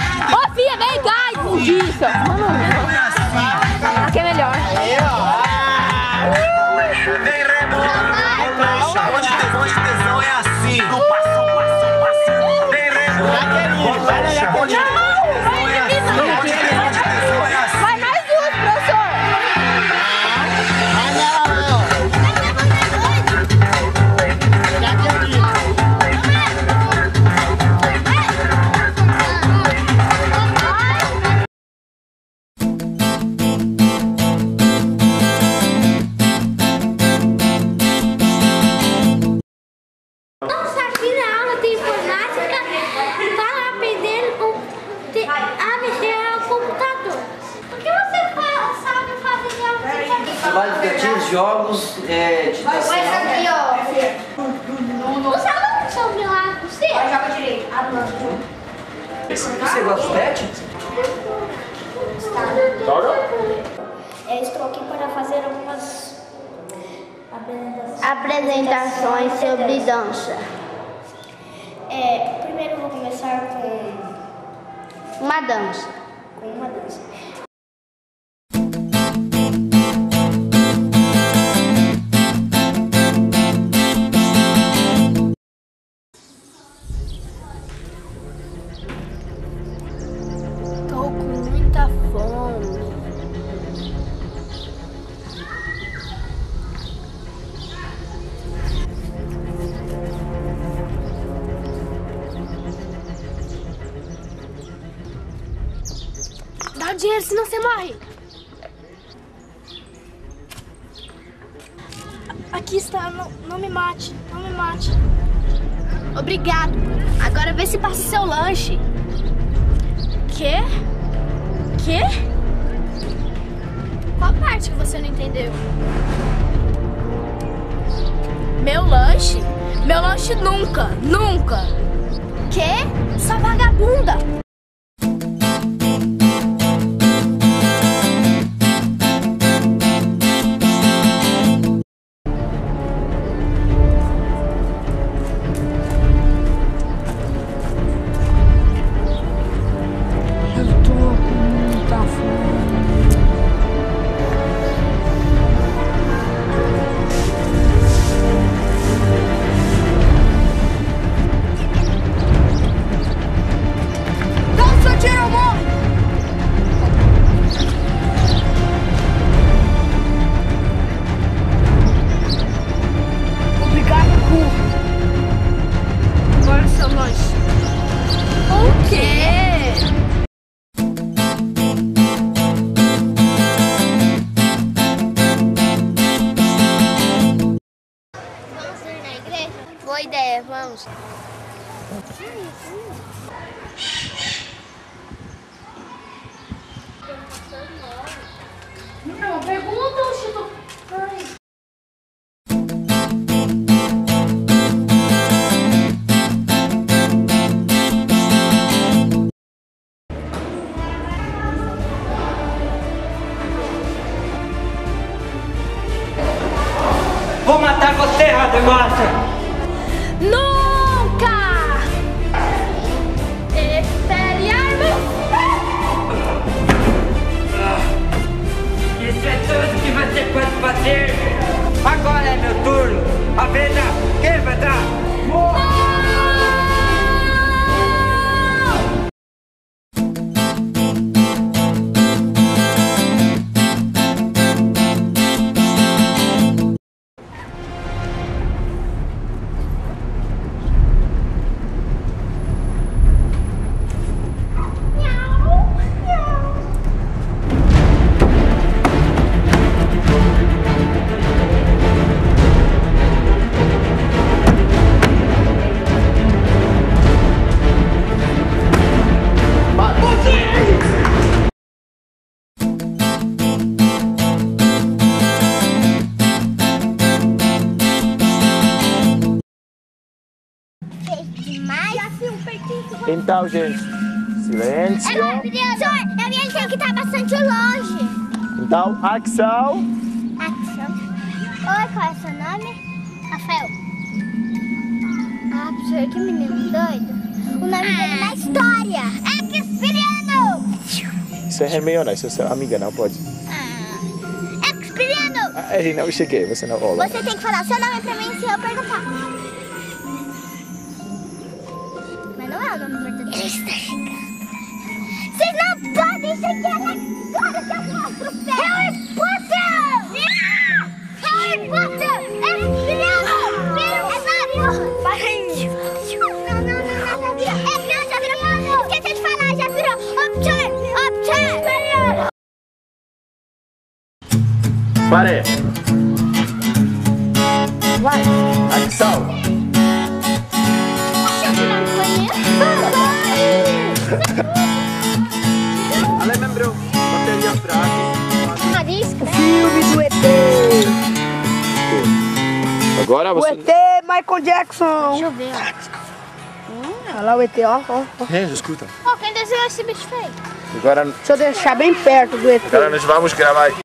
Ô, filha, vem cá, imundícia. Aqui é melhor. Onde tesão é assim. No passo, passo, passo. Tem remo. Vai na tesão é assim. Vai mais duas, professor. Nossa, aqui na aula de informática, para aprender a mexer no computador. Por que você sabe fazer algo? Trabalho educativo, jogos, digitação. Aqui, ó. Os alunos são de lá, você? Joga direito. Você gosta de pet? Estou aqui para fazer algumas apresentações sobre dança. Primeiro eu vou começar com uma dança. Tô com muita fome. Dá o dinheiro, senão você morre. Aqui está, não me mate, não me mate. Obrigado. Agora vê se passa o seu lanche. Quê? Quê? Qual parte que você não entendeu? Meu lanche? Meu lanche nunca, nunca. Quê? Sua vagabunda. Boa ideia, vamos. Não, pergunta o Chico. Vou matar você, Rademassa! Nunca! Espere armas! Isso é tudo que você pode fazer! Agora é meu turno! A venda, quem vai dar? Então, gente, silêncio. Senhor, eu ia dizer que tá bastante longe. Então, ação. Ação. Oi, qual é o seu nome? Rafael. Ah, professor, que menino doido. O nome dele é na história. É que experiência. Você é Hermione, você é sua amiga, não pode. Experiendo! Ele não cheguei, você não rola. Você tem que falar seu nome pra mim se eu perguntar. Mas não é o nome verdadeiro. Ele está chegando. Vocês não podem chegar agora que eu mostro o pé. Harry Potter! Harry Potter! Experiendo! Vira o Mario! Não. É, não, já virou. Esqueci de falar, já virou. Upturn! Pare! Vai. Ação! Deixa eu tirar no banheiro. Ale lembrou, bateria fraca. Nariz, Filme do ET. Agora O você... ET Michael Jackson. deixa eu ver, ó. Olha lá o ET, ó. Escuta. Ó, quem desenhou esse bicho feio? Agora Deixa eu deixar bem perto do ET. nós vamos gravar aqui.